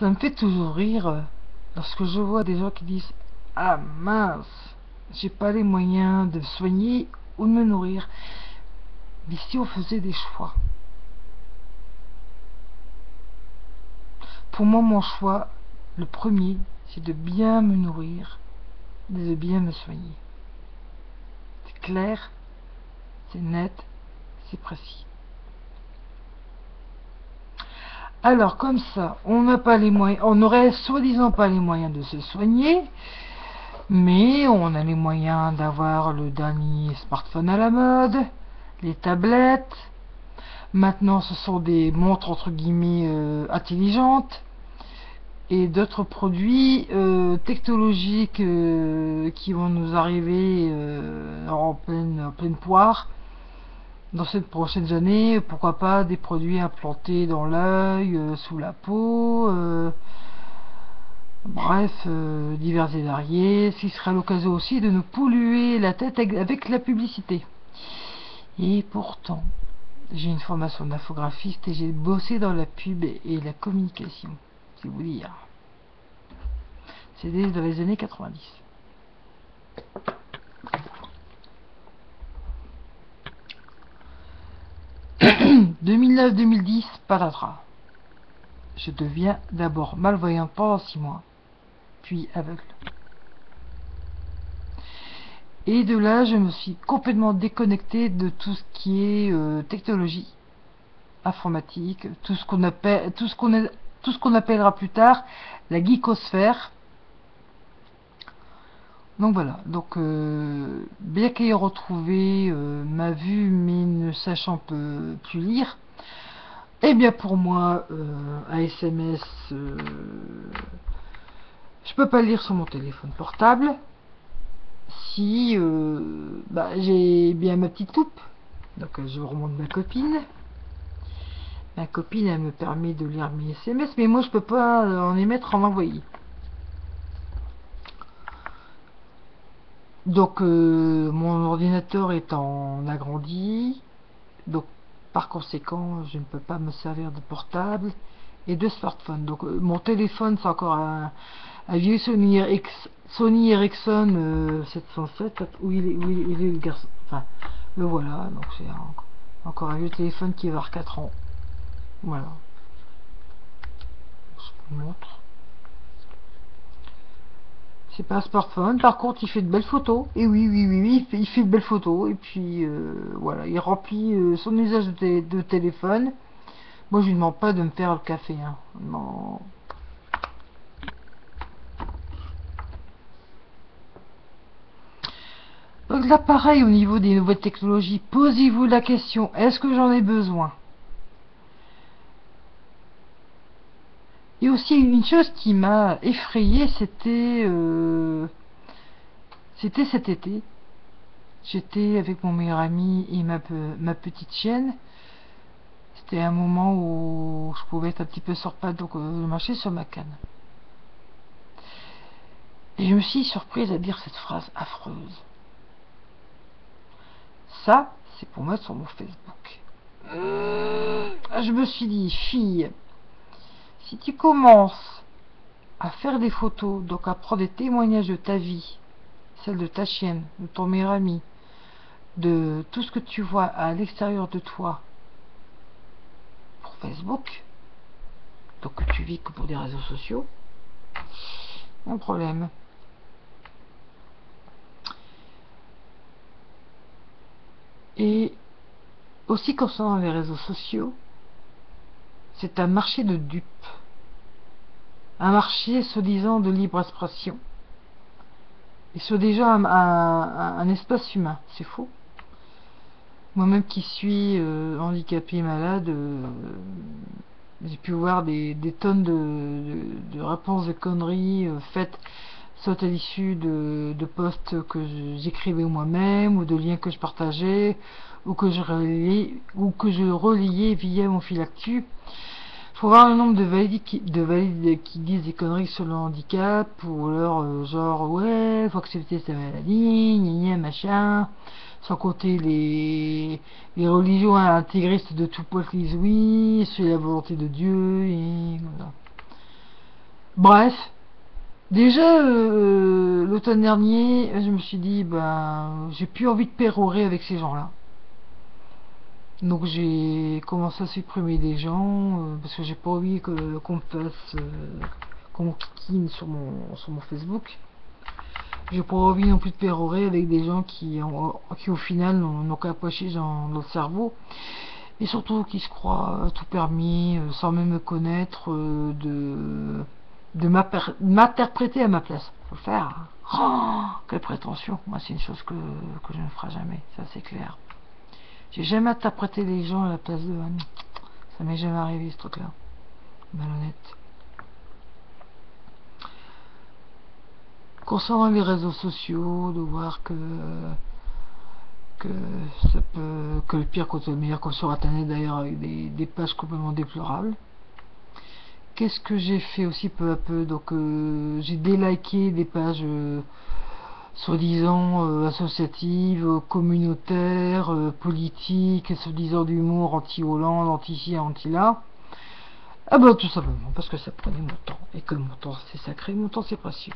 Ça me fait toujours rire lorsque je vois des gens qui disent: ah mince, j'ai pas les moyens de me soigner ou de me nourrir. Mais si on faisait des choix? Pour moi, mon choix, le premier, c'est de bien me nourrir, de bien me soigner. C'est clair, c'est net, c'est précis. Alors comme ça, on n'a pas les moyens, on n'aurait soi-disant pas les moyens de se soigner, mais on a les moyens d'avoir le dernier smartphone à la mode, les tablettes. Maintenant, ce sont des montres entre guillemets intelligentes et d'autres produits technologiques qui vont nous arriver en pleine poire dans ces prochaines années. Pourquoi pas des produits implantés dans l'œil, sous la peau, bref, divers et variés, ce qui sera l'occasion aussi de nous polluer la tête avec la publicité. Et pourtant, j'ai une formation d'infographiste et j'ai bossé dans la pub et la communication, c'est vous dire. C'était dans les années 90. 2009-2010, patatras. Je deviens d'abord malvoyante pendant 6 mois, puis aveugle. Et de là, je me suis complètement déconnecté de tout ce qui est technologie, informatique, tout ce qu'on appellera plus tard la geekosphère. Donc voilà, donc bien qu'ayant retrouvé ma vue mais ne sachant plus lire, et bien pour moi un SMS je peux pas lire sur mon téléphone portable. Si j'ai bien ma petite loupe, donc je remonte ma copine elle me permet de lire mes SMS, mais moi je peux pas en émettre, en envoyer. Donc mon ordinateur étant agrandi, donc par conséquent je ne peux pas me servir de portable et de smartphone. Donc mon téléphone c'est encore un vieux Sony Ericsson 707. Où il est le garçon, enfin le voilà, donc c'est encore un vieux téléphone qui va avoir 4 ans. Voilà, je vous montre. C'est pas un smartphone, par contre il fait de belles photos. Et oui, il fait de belles photos. Et puis voilà, il remplit son usage de téléphone. Moi je lui demande pas de me faire le café, hein. Non. Donc là pareil, au niveau des nouvelles technologies, posez-vous la question, est-ce que j'en ai besoin? Et aussi une chose qui m'a effrayé, c'était cet été. J'étais avec mon meilleur ami et ma petite chienne. C'était un moment où je pouvais être un petit peu sur pattes, donc je marchais sur ma canne. Et je me suis surprise à dire cette phrase affreuse. Ça, c'est pour moi sur mon Facebook. Je me suis dit, fille, si tu commences à faire des photos, donc à prendre des témoignages de ta vie, celle de ta chienne, de ton meilleur ami, de tout ce que tu vois à l'extérieur de toi pour Facebook, donc que tu vis que pour des réseaux sociaux, un problème. Et aussi concernant les réseaux sociaux, c'est un marché de dupes, un marché soi-disant de libre expression, et soi-disant un espace humain. C'est faux. Moi-même qui suis handicapé et malade, j'ai pu voir des tonnes de réponses de conneries faites soit à l'issue de posts que j'écrivais moi-même, ou de liens que je partageais, ou que je relayais via mon fil actu. Faut voir le nombre de valides qui disent des conneries sur le handicap, ou alors genre ouais, faut accepter sa maladie, gna machin, sans compter les religions intégristes de tout poil qui disent oui, c'est la volonté de Dieu, et voilà. Bref, déjà l'automne dernier, je me suis dit, ben, j'ai plus envie de pérorer avec ces gens-là. Donc j'ai commencé à supprimer des gens parce que j'ai pas envie qu'on me fasse, qu'on me kikine sur mon Facebook. J'ai pas envie non plus de pérorer avec des gens qui au final n'ont qu'à pocher dans notre cerveau. Et surtout qui se croient tout permis, sans même me connaître, de m'interpréter à ma place. Faut le faire. Oh, quelle prétention. Moi, c'est une chose que je ne ferai jamais. Ça, c'est clair. J'ai jamais interprété les gens à la place de Anne. Ça m'est jamais arrivé, ce truc-là. Malhonnête. Concernant les réseaux sociaux, de voir que ça peut, que le pire contre le meilleur, comme sur internet d'ailleurs, avec des pages complètement déplorables. Qu'est-ce que j'ai fait aussi peu à peu? Donc j'ai déliké des pages soi-disant associatives, communautaires, politiques, soi-disant d'humour, anti-Hollande, anti-ci, anti-là. Ah bah tout simplement parce que ça prenait mon temps. Et que mon temps c'est sacré, mon temps c'est précieux.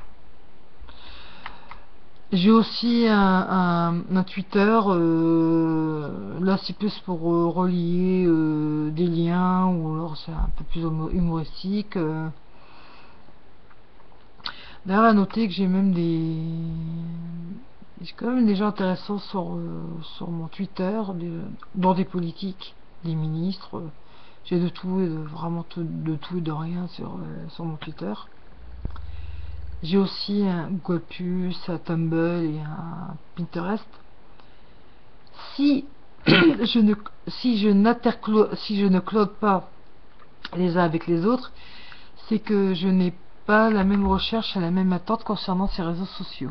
J'ai aussi un Twitter, là c'est plus pour relier des liens, ou alors c'est un peu plus humoristique. D'ailleurs à noter que j'ai quand même des gens intéressants sur mon Twitter, dans des politiques, des ministres. J'ai de tout, vraiment de tout et de rien sur mon Twitter. J'ai aussi un Google+, un Tumblr et un Pinterest. Si je ne si je ne cloque pas les uns avec les autres, c'est que je n'ai pas la même recherche et la même attente concernant ces réseaux sociaux.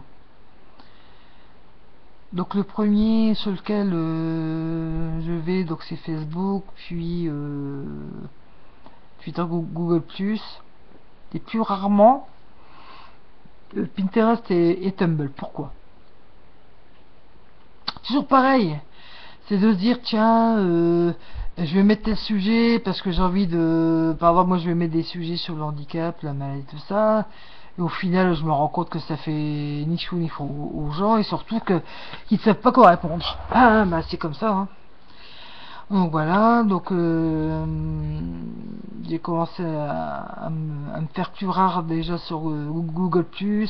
Donc le premier sur lequel je vais, donc c'est Facebook, puis Twitter, Google+, et plus rarement Pinterest et Tumblr. Pourquoi? Toujours pareil, c'est de se dire tiens, je vais mettre tel sujet parce que j'ai envie de, par exemple moi je vais mettre des sujets sur le handicap, la maladie, tout ça, et au final je me rends compte que ça fait ni chou ni fou aux gens, et surtout qu'ils ne savent pas quoi répondre. Ah bah c'est comme ça, hein. Donc voilà, donc j'ai commencé à me faire plus rare déjà sur Google+,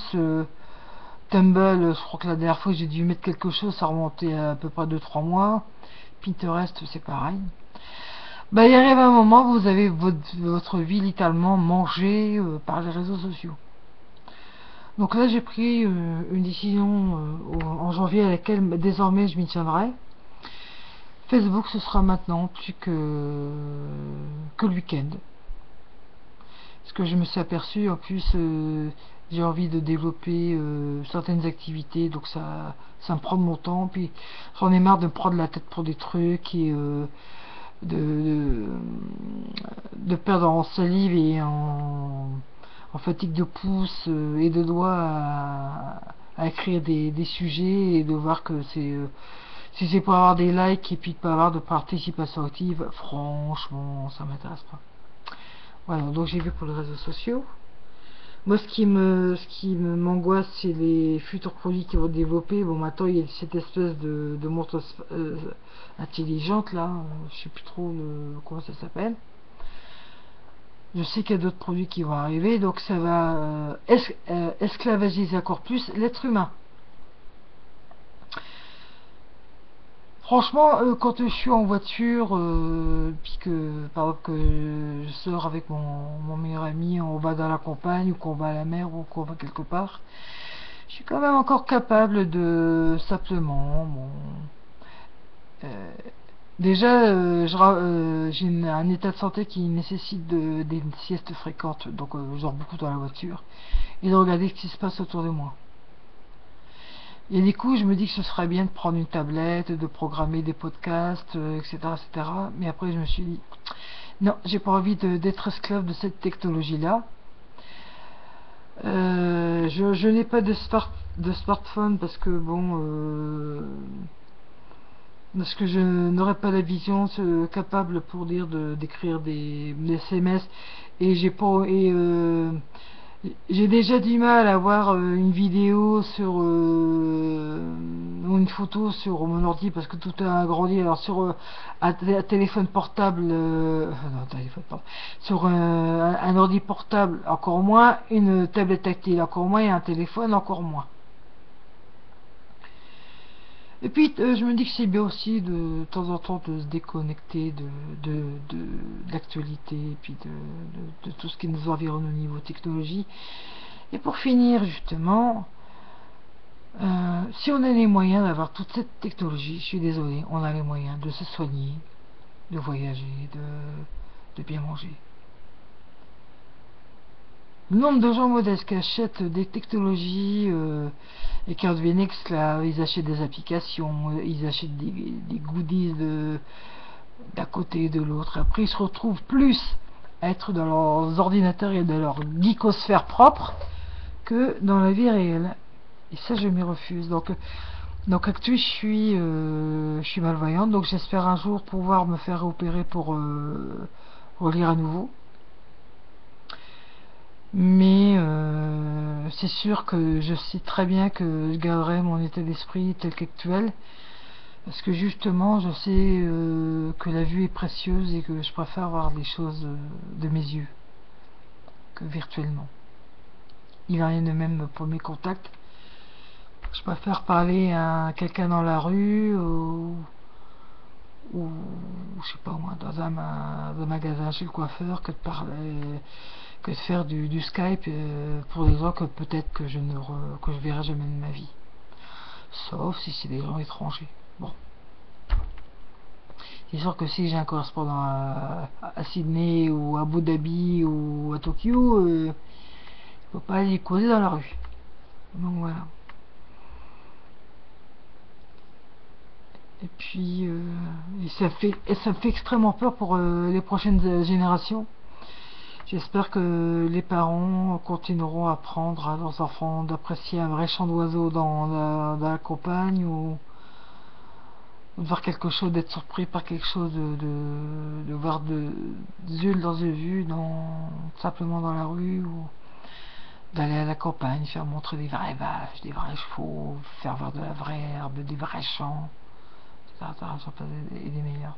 Tumblr, je crois que la dernière fois j'ai dû mettre quelque chose, ça remontait à peu près 2-3 mois. Pinterest, c'est pareil. Bah, il arrive un moment, vous avez votre vie littéralement mangée par les réseaux sociaux. Donc là, j'ai pris une décision en janvier à laquelle désormais je m'y tiendrai. Facebook, ce sera maintenant plus que le week-end. Parce que je me suis aperçu, en plus, j'ai envie de développer certaines activités, donc ça me prend de mon temps, puis j'en ai marre de me prendre la tête pour des trucs et de, de perdre en salive et en fatigue de pouce et de doigts à écrire des sujets, et de voir que si c'est pour avoir des likes et puis de pas avoir de participation active, franchement ça m'intéresse pas. Voilà, donc j'ai vu pour les réseaux sociaux. Moi, ce qui m'angoisse, c'est les futurs produits qui vont développer. Bon, maintenant, il y a cette espèce de montre intelligente, là. Je sais plus trop comment ça s'appelle. Je sais qu'il y a d'autres produits qui vont arriver, donc ça va esclavagiser encore plus l'être humain. Franchement, quand je suis en voiture, puis que, par exemple, que je sors avec mon meilleur ami, on va dans la campagne, ou qu'on va à la mer, ou qu'on va quelque part, je suis quand même encore capable de simplement, bon, euh, déjà, j'ai un état de santé qui nécessite des siestes fréquentes, donc je dors beaucoup dans la voiture, et de regarder ce qui se passe autour de moi. Et du coup, je me dis que ce serait bien de prendre une tablette, de programmer des podcasts, etc., etc. Mais après, je me suis dit, non, j'ai pas envie d'être esclave de cette technologie-là. Je n'ai pas de smartphone parce que, bon, parce que je n'aurais pas la vision capable pour dire d'écrire des SMS, et j'ai pas j'ai déjà du mal à voir une vidéo sur ou une photo sur mon ordi parce que tout a agrandi. Alors sur un téléphone portable, non, téléphone portable, sur un ordi portable encore moins, une tablette tactile encore moins et un téléphone encore moins. Et puis je me dis que c'est bien aussi de temps en temps de se déconnecter de l'actualité et puis de tout ce qui nous environne au niveau technologie. Et pour finir justement, si on a les moyens d'avoir toute cette technologie, je suis désolé, on a les moyens de se soigner, de voyager, de bien manger. Le nombre de gens modestes qui achètent des technologies et qui en deviennent esclaves, ils achètent des applications, ils achètent des goodies d'un côté et de l'autre. Après, ils se retrouvent plus à être dans leurs ordinateurs et dans leur geekosphère propre que dans la vie réelle. Et ça, je m'y refuse. Donc actuellement, je suis malvoyante, donc j'espère un jour pouvoir me faire opérer pour relire à nouveau. Mais c'est sûr que je sais très bien que je garderai mon état d'esprit tel qu'actuel, parce que justement, je sais que la vue est précieuse et que je préfère voir les choses de mes yeux que virtuellement. Il en est de même pour mes contacts. Je préfère parler à quelqu'un dans la rue ou je sais pas moi, dans un magasin chez le coiffeur que de faire du Skype pour des gens que peut-être que que je verrai jamais de ma vie. Sauf si c'est des gens étrangers. Bon. C'est sûr que si j'ai un correspondant à Sydney ou à Abu Dhabi ou à Tokyo, je peux pas aller causer dans la rue. Donc voilà. Et puis, ça me fait extrêmement peur pour les prochaines générations. J'espère que les parents continueront à apprendre à leurs enfants d'apprécier un vrai chant d'oiseau dans la campagne ou de voir quelque chose, d'être surpris par quelque chose, de voir des yeux dans les vues, simplement dans la rue ou d'aller à la campagne, faire montrer des vraies vaches, des vrais chevaux, faire voir de la vraie herbe, des vrais champs, etc. Et des meilleurs.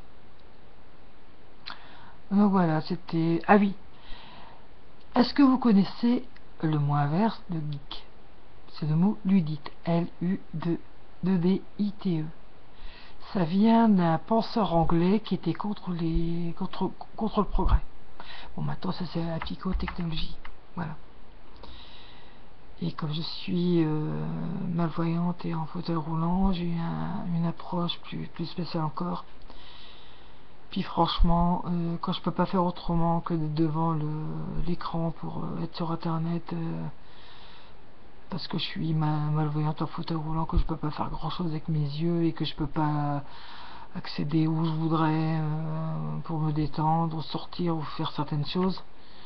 Donc voilà, c'était... Ah oui, est-ce que vous connaissez le mot inverse de geek? C'est le mot ludite, L-U-D-I-T-E. Ça vient d'un penseur anglais qui était contre le progrès. Bon, maintenant, ça c'est la psychotechnologie. Voilà. Et comme je suis malvoyante et en fauteuil roulant, j'ai eu une approche plus spéciale encore. Puis franchement, quand je peux pas faire autrement que devant l'écran pour être sur internet, parce que je suis malvoyante en fauteuil roulant, que je peux pas faire grand chose avec mes yeux et que je peux pas accéder où je voudrais pour me détendre, sortir ou faire certaines choses.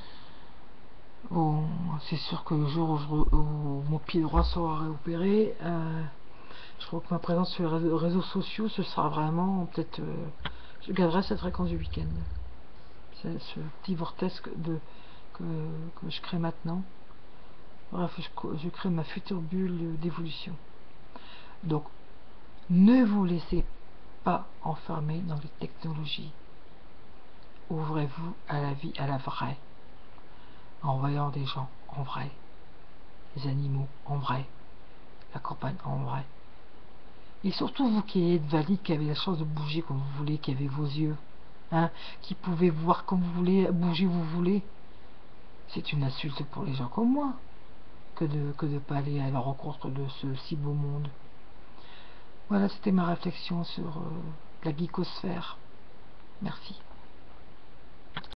Bon, c'est sûr que le jour où mon pied droit sera réopéré, je crois que ma présence sur les réseaux sociaux, ce sera vraiment peut-être... je garderai cette fréquence du week-end. C'est ce petit vortex que je crée maintenant. Bref, je crée ma future bulle d'évolution. Donc, ne vous laissez pas enfermer dans les technologies. Ouvrez-vous à la vie, à la vraie, en voyant des gens en vrai, les animaux en vrai, la campagne en vrai. Et surtout vous qui êtes valide, qui avez la chance de bouger comme vous voulez, qui avez vos yeux, hein, qui pouvez voir comme vous voulez, bouger où vous voulez. C'est une insulte pour les gens comme moi que de pas aller à la rencontre de ce si beau monde. Voilà, c'était ma réflexion sur la geekosphère. Merci.